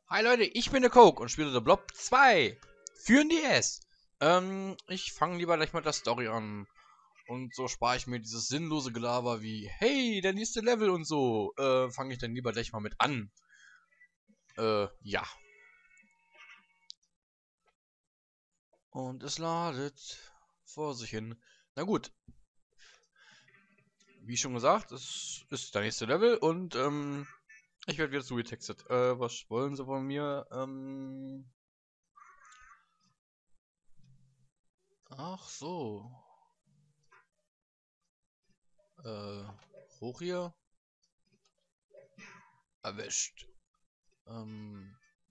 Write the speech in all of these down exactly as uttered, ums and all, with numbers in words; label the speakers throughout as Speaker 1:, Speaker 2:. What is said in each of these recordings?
Speaker 1: Hi Leute, ich bin der Coke und spiele The Blob zwei für den D S. Ähm, ich fange lieber gleich mal der Story an. Und so spare ich mir dieses sinnlose Gelaber wie, hey, der nächste Level und so. Äh, fange ich dann lieber gleich mal mit an. Äh, ja. Und es ladet vor sich hin. Na gut. Wie schon gesagt, es ist der nächste Level und, ähm, ich werde wieder zugetextet. Äh, was wollen sie von mir? Ähm... Ach so. Äh, hoch hier. Erwischt. Ähm,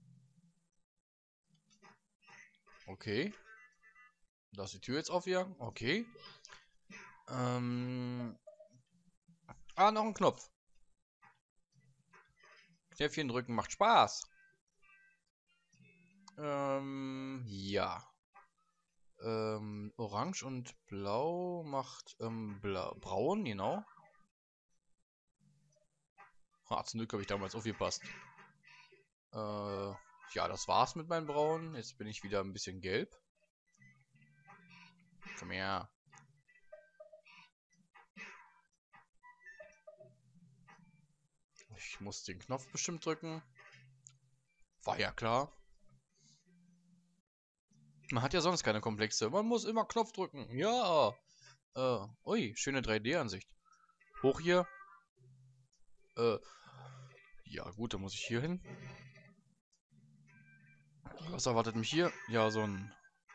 Speaker 1: okay. Da ist die Tür jetzt aufgegangen. Okay. Ähm. Ah, noch ein Knopf. Knöpfchen drücken macht Spaß. Ähm, ja. Ähm, Orange und Blau macht, ähm, Blau, Braun, genau. Ha, zum Glück habe ich damals aufgepasst. Äh, ja, das war's mit meinen Brauen. Jetzt bin ich wieder ein bisschen gelb. Komm her. Ich muss den Knopf bestimmt drücken. War ja klar. Man hat ja sonst keine Komplexe. Man muss immer Knopf drücken. Ja. Äh, ui, schöne drei D-Ansicht. Hoch hier. Äh, ja gut, dann muss ich hier hin. Was erwartet mich hier? Ja, so ein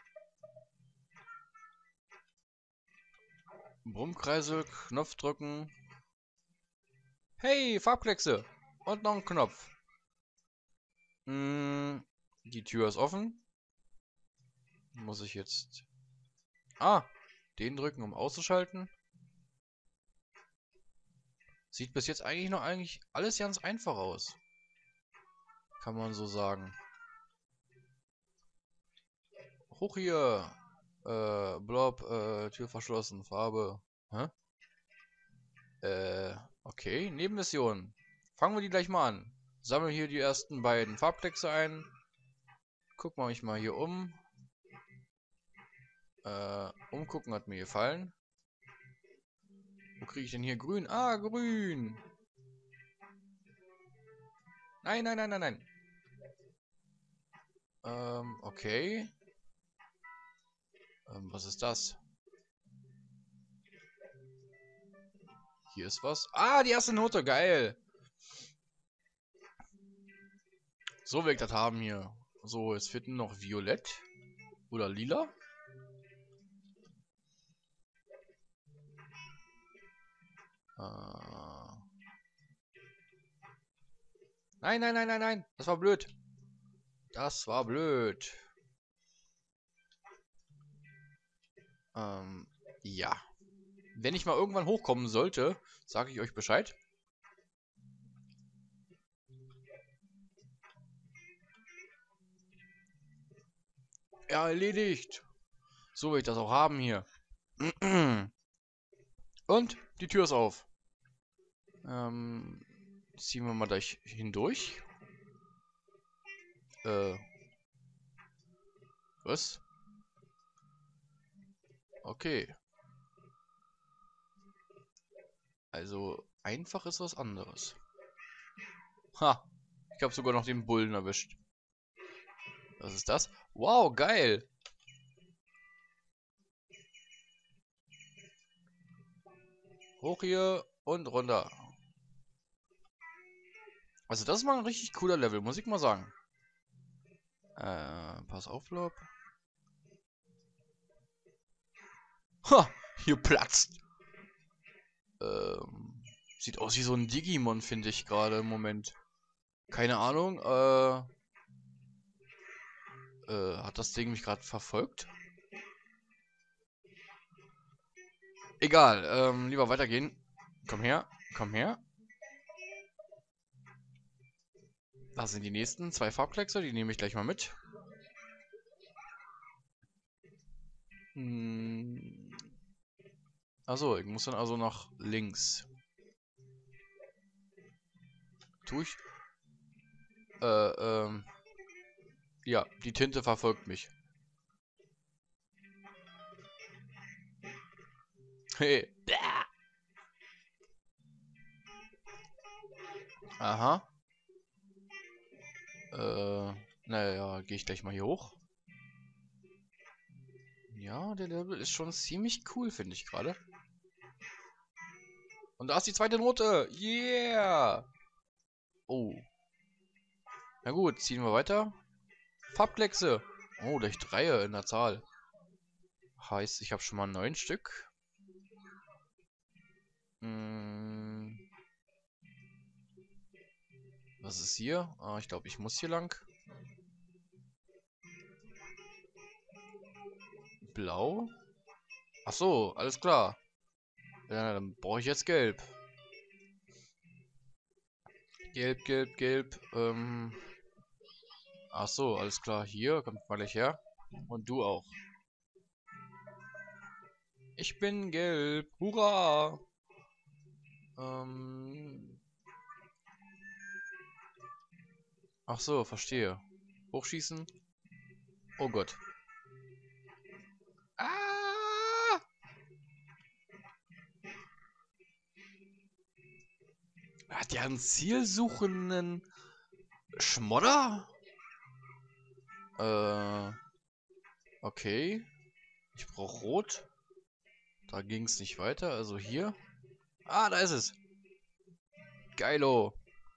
Speaker 1: Brummkreisel, Knopf drücken. Hey, Farbkleckse! Und noch ein Knopf. Hm, die Tür ist offen. Muss ich jetzt... Ah, den drücken, um auszuschalten. Sieht bis jetzt eigentlich noch eigentlich alles ganz einfach aus. Kann man so sagen. Hoch hier! Äh, Blob, äh, Tür verschlossen, Farbe. Hä? Äh, okay, Nebenmission. Fangen wir die gleich mal an. Sammle hier die ersten beiden Farbkleckse ein. Gucken wir mich mal hier um. Äh, umgucken hat mir gefallen. Wo kriege ich denn hier grün? Ah, grün. Nein, nein, nein, nein, nein. Ähm, okay. Ähm, was ist das? Hier ist was. Ah, die erste Note, geil. So will ich das haben hier. So, jetzt fehlt nur noch Violett. Oder Lila. Äh. Nein, nein, nein, nein, nein. Das war blöd. Das war blöd. Ähm, ja. Wenn ich mal irgendwann hochkommen sollte, sage ich euch Bescheid. Ja, erledigt. So will ich das auch haben hier. Und die Tür ist auf. Ähm, ziehen wir mal gleich hindurch. Äh, was? Okay. Also, einfach ist was anderes. Ha! Ich habe sogar noch den Bullen erwischt. Was ist das? Wow, geil! Hoch hier und runter. Also, das ist mal ein richtig cooler Level, muss ich mal sagen. Äh, pass auf, Lob. Ha! Hier platzt! Ähm, sieht aus wie so ein Digimon, finde ich gerade im Moment. Keine Ahnung, äh... Äh, hat das Ding mich gerade verfolgt? Egal, ähm, lieber weitergehen. Komm her, komm her. Da sind die nächsten zwei Farbkleckse, die nehme ich gleich mal mit. Hm. Achso, ich muss dann also nach links. Tu ich? Äh, ähm. Ja, die Tinte verfolgt mich. Hey. Aha. Äh, naja, gehe ich gleich mal hier hoch. Ja, der Level ist schon ziemlich cool, finde ich gerade. Und da ist die zweite Note. Yeah. Oh. Na gut, ziehen wir weiter. Farbkleckse. Oh, durch drei in der Zahl. Heißt, ich habe schon mal neun Stück. Hm. Was ist hier? Ah, ich glaube, ich muss hier lang. Blau. Ach so, alles klar. Ja, dann brauche ich jetzt gelb. Gelb, gelb, gelb. Ähm. Ach so, alles klar. Hier, kommt mal gleich her. Und du auch. Ich bin gelb. Hurra! Ähm. Ach so, verstehe. Hochschießen. Oh Gott. Ah! Hat der einen zielsuchenden Schmodder? Äh. Okay. Ich brauche Rot. Da ging es nicht weiter. Also hier. Ah, da ist es. Geilo.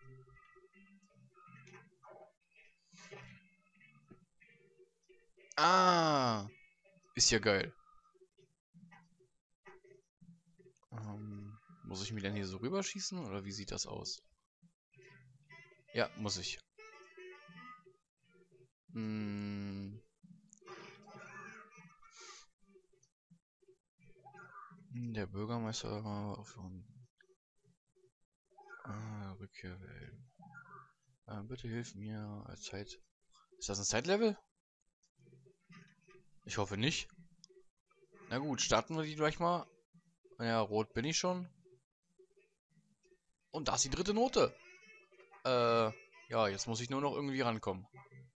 Speaker 1: Ah. Ist ja geil. Ähm, muss ich mir denn hier so rüberschießen? Oder wie sieht das aus? Ja, muss ich. Hm. Der Bürgermeister von ah, Rückkehr wählen. Äh, bitte hilf mir als Zeit. Ist das ein Zeitlevel? Ich hoffe nicht. Na gut, starten wir die gleich mal. Ja, rot bin ich schon. Und da ist die dritte Note. Äh, ja, jetzt muss ich nur noch irgendwie rankommen.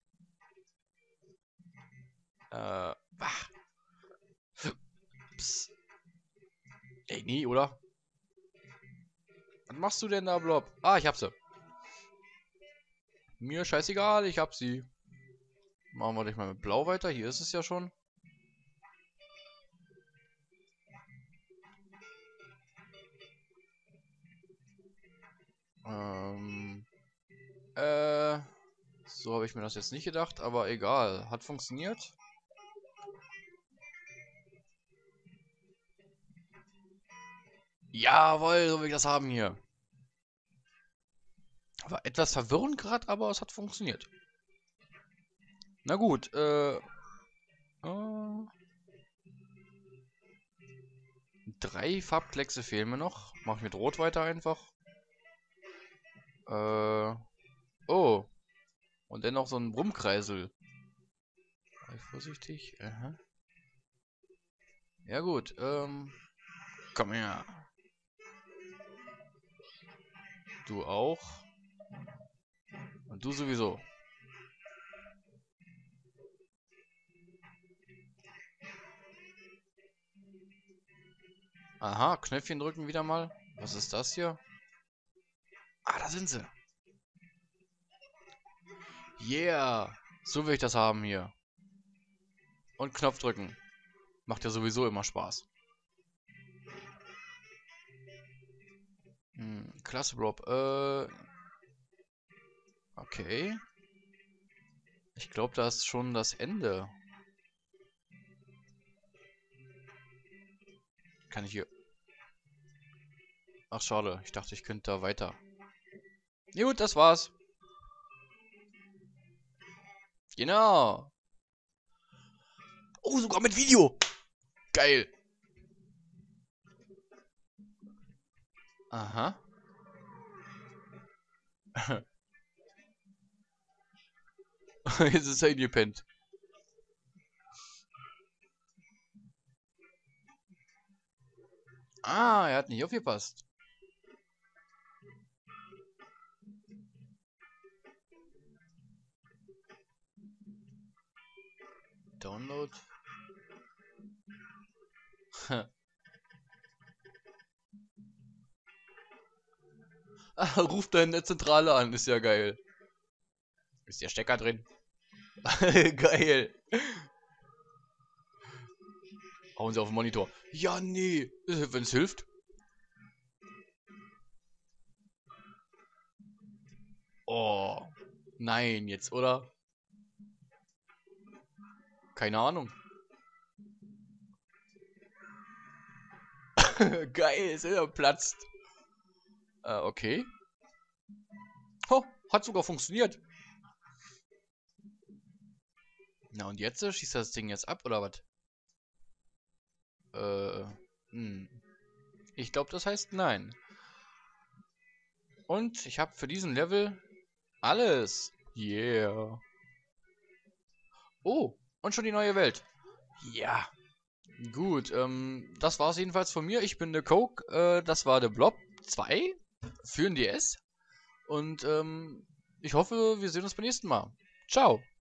Speaker 1: Äh, wach. Psst. Ey, nee, oder? Was machst du denn da, Blob? Ah, ich hab sie. Mir scheißegal, ich hab sie. Machen wir gleich mal mit Blau weiter. Hier ist es ja schon. Ähm. Äh. So habe ich mir das jetzt nicht gedacht, aber egal. Hat funktioniert. Jawohl, so will ich das haben hier. War etwas verwirrend gerade, aber es hat funktioniert. Na gut, äh, äh drei Farbkleckse fehlen mir noch. Mach ich mit Rot weiter einfach. Äh, oh. Und dennoch so ein Brummkreisel. Sei vorsichtig. Aha. Ja gut, ähm, komm her. Du auch. Und du sowieso. Aha, Knöpfchen drücken wieder mal. Was ist das hier? Ah, da sind sie. Yeah. So will ich das haben hier. Und Knopf drücken. Macht ja sowieso immer Spaß. Hm, klasse, Rob. Äh, okay. Ich glaube, das ist schon das Ende. Kann ich hier... Ach, schade. Ich dachte, ich könnte da weiter. Gut, das war's. Genau. Oh, sogar mit Video. Geil. Aha. Jetzt ist er eingepennt. Ah, er hat nicht aufgepasst. Download. Ah, ruft deine Zentrale an, ist ja geil. Ist der Stecker drin? Geil. Hauen sie auf den Monitor. Ja, nee. Wenn es hilft. Oh. Nein, jetzt, oder? Keine Ahnung. Geil, ist er platzt. Äh, okay. Oh, hat sogar funktioniert. Na und jetzt? Äh, schießt das Ding jetzt ab, oder was? Äh, hm. Ich glaube, das heißt nein. Und ich habe für diesen Level alles. Yeah. Oh, und schon die neue Welt. Ja. Gut, ähm, das war's jedenfalls von mir. Ich bin der Coke. Äh, das war der Blob zwei für den D S. Und ähm, ich hoffe, wir sehen uns beim nächsten Mal. Ciao.